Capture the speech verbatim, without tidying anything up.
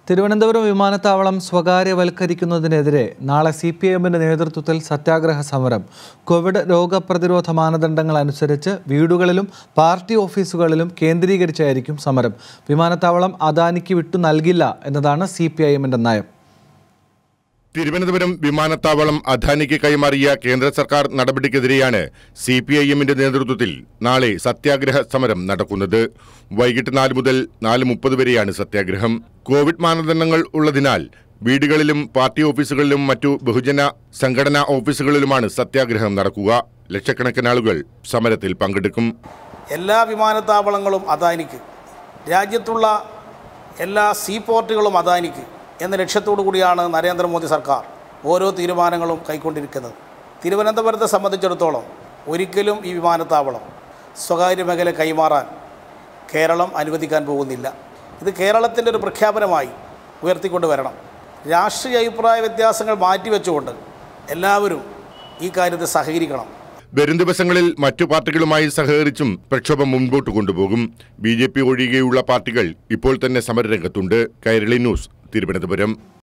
തിരുവനന്തപുരം വിമാനത്താവളം സ്വകാര്യവൽക്കരിക്കുന്നതിനെതിരെ നാളെ C P I എമ്മിന്റെ നേതൃത്വത്തിൽ സത്യാഗ്രഹ സമരം. കോവിഡ് രോഗപ്രതിരോധ മാനദണ്ഡങ്ങൾ അനുസരിച്ച് വീടുകളിലും പാർട്ടി ഓഫീസുകളിലും കേന്ദ്രീകരിച്ചായിരിക്കും സമരം. വിമാനത്താവളം അദാനിക്ക് വിട്ടു നൽകില്ല എന്നതാണ് സി പി ഐ എമ്മിന്റെ നയം. തിരുവനന്തപുരം വിമാനത്താവളം അദാനിക്ക് കൈമാറിയ കേന്ദ്ര സർക്കാർ നടപടിക്കെതിരെയാണ് സി പി ഐ എമ്മിന്റെ നേതൃത്വത്തിൽ നാളെ സത്യാഗ്രഹ സമരം നടക്കുന്നത്. വൈകിട്ട് നാല് മുതൽ നാല് മുപ്പത് വരെയാണ് സത്യാഗ്രഹം. കോവിഡ് മാനദണ്ഡങ്ങൾ ഉള്ളതിനാൽ വീടുകളിലും പാർട്ടി ഓഫീസുകളിലും മറ്റു ബഹുജന സംഘടനാ ഓഫീസുകളിലുമാണ് സത്യാഗ്രഹം നടക്കുക. ലക്ഷക്കണക്കിന് ആളുകൾ സമരത്തിൽ പങ്കെടുക്കും. എല്ലാ വിമാനത്താവളങ്ങളും അദാനിക്ക്, രാജ്യത്തുള്ള എല്ലാ സീ പോർട്ടുകളും അദാനിക്ക് എന്ന ലക്ഷ്യത്തോടു കൂടിയാണ് നരേന്ദ്രമോദി സർക്കാർ ഓരോ തീരുമാനങ്ങളും കൈക്കൊണ്ടിരിക്കുന്നത്. തിരുവനന്തപുരത്തെ സംബന്ധിച്ചിടത്തോളം ഒരിക്കലും ഈ വിമാനത്താവളം സ്വകാര്യ മേഖല കൈമാറാൻ കേരളം അനുവദിക്കാൻ പോകുന്നില്ല. ഇത് കേരളത്തിൻ്റെ ഒരു പ്രഖ്യാപനമായി ഉയർത്തിക്കൊണ്ട് വരണം. രാഷ്ട്രീയ അഭിപ്രായ വ്യത്യാസങ്ങൾ മാറ്റിവെച്ചുകൊണ്ട് എല്ലാവരും ഈ കാര്യത്തിൽ സഹകരിക്കണം. വരും ദിവസങ്ങളിൽ മറ്റു പാർട്ടികളുമായി സഹകരിച്ചും പ്രക്ഷോഭം മുൻപോട്ട് കൊണ്ടുപോകും. ബി ജെ പി ഒഴികെയുള്ള പാർട്ടികൾ ഇപ്പോൾ തന്നെ സമരരംഗത്തുണ്ട്. കൈരളി ന്യൂസ്, തിരുവനന്തപുരം.